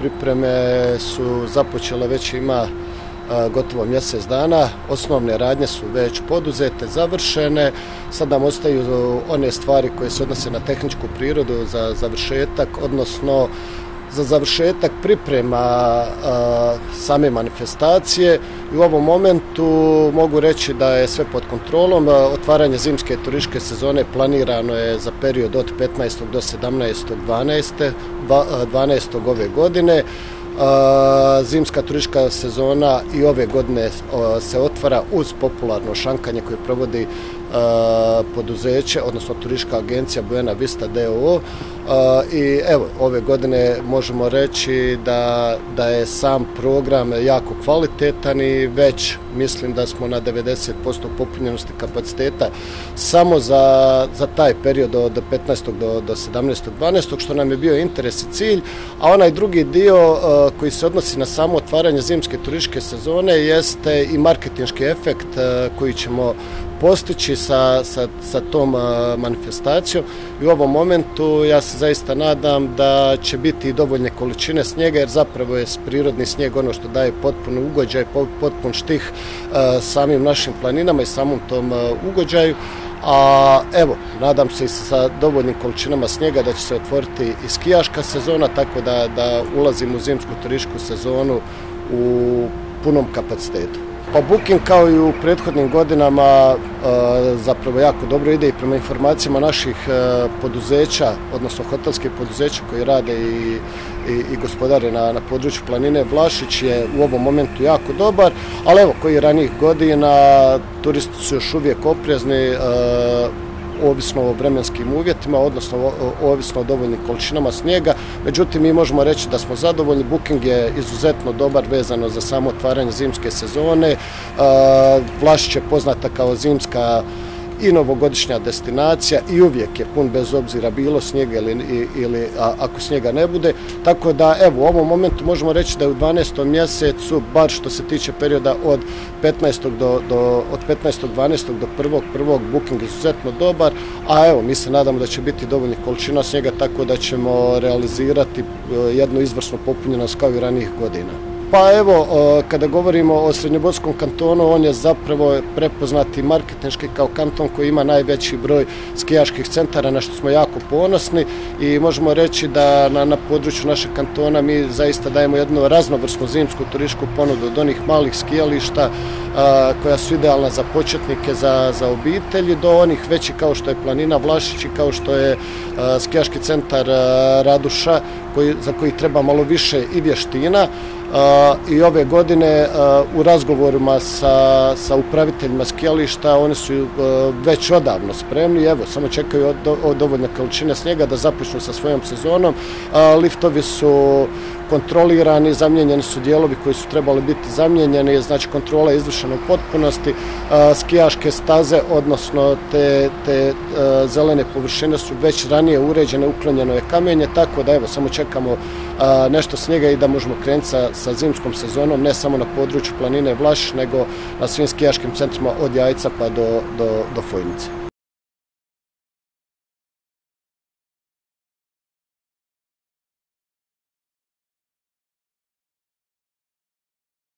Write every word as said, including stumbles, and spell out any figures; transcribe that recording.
pripreme su započele, već ima gotovo mjesec dana. Osnovne radnje su već poduzete, završene. Sad nam ostaju one stvari koje se odnose na tehničku prirodu za završetak, odnosno za završetak priprema a, same manifestacije. I u ovom momentu mogu reći da je sve pod kontrolom. Otvaranje zimske turističke sezone planirano je za period od petnaestog do sedamnaestog dvanaestog ove godine. Zimska turistička sezona i ove godine se otvara uz popularno šankanje koje provodi poduzeće, odnosno turistička agencija Buena Vista d o o. I evo, ove godine možemo reći da, da je sam program jako kvalitetan i već mislim da smo na devedeset posto popunjenosti kapaciteta samo za, za taj period od petnaestog do sedamnaestog dvanaestog što nam je bio interes i cilj, a onaj drugi dio koji se odnosi na samo otvaranje zimske turističke sezone jeste i marketinški efekt koji ćemo postići sa, sa, sa tom manifestacijom. I u ovom momentu ja se zaista nadam da će biti dovoljne količine snijega, jer zapravo je prirodni snijeg ono što daje potpun ugođaj, potpun štih samim našim planinama i samom tom ugođaju. A evo, nadam se i sa dovoljnim količinama snijega da će se otvoriti i skijaška sezona, tako da, da ulazimo u zimsku turističku sezonu u punom kapacitetu. Pa Booking kao i u prethodnim godinama zapravo jako dobro ide i prema informacijama naših poduzeća, odnosno hotelskih poduzeća koji rade i, i, i gospodare na, na području planine Vlašić je u ovom momentu jako dobar, ali evo koji ranijih godina turisti su još uvijek oprezni, ovisno o vremenskim uvjetima, odnosno ovisno o dovoljnim količinama snijega. Međutim, mi možemo reći da smo zadovoljni. Booking je izuzetno dobar vezano za samo otvaranje zimske sezone. Vlašić je poznata kao zimska i novogodišnja destinacija i uvijek je pun bez obzira bilo snijega ili, ili a, ako snijega ne bude. Tako da evo u ovom momentu možemo reći da je u dvanaestom mjesecu, bar što se tiče perioda od petnaestog do, do, od petnaestog dvanaestog do prvog prvog Booking je izuzetno dobar, a evo mi se nadamo da će biti dovoljnih količina snijega tako da ćemo realizirati jednu izvrsnu popunjenost kao i ranijih godina. Pa evo, kada govorimo o Srednjoborskom kantonu, on je zapravo prepoznati marketinški kao kanton koji ima najveći broj skijaških centara, na što smo jako ponosni i možemo reći da na, na području našeg kantona mi zaista dajemo jednu raznovrsnu zimsku turističku ponudu od onih malih skijališta a, koja su idealna za početnike, za, za obitelji, do onih većih kao što je planina Vlašić i kao što je a, skijaški centar a, Raduša koji, za koji treba malo više i vještina. Uh, i ove godine uh, u razgovorima sa, sa upraviteljima skijališta oni su uh, već odavno spremni, evo samo čekaju od, od dovoljne količine snijega da započnu sa svojom sezonom. Uh, liftovi su kontrolirani, zamijenjeni su dijelovi koji su trebali biti zamijenjeni, znači kontrola je izvršena u potpunosti. Uh, skijaške staze, odnosno te, te uh, zelene površine su već ranije uređene, uklonjeno je kamenje, tako da evo samo čekamo uh, nešto snijega i da možemo krenuti sa, sa zimskom sezonom, ne samo na području planine Vlašić, nego na svim skijaškim centrima od Jajca pa do, do, do Fojnice.